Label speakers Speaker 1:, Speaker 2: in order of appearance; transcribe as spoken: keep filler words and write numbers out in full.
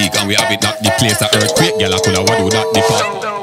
Speaker 1: week and we have it that the place a earthquake. Girl, I coulda what do that the pop.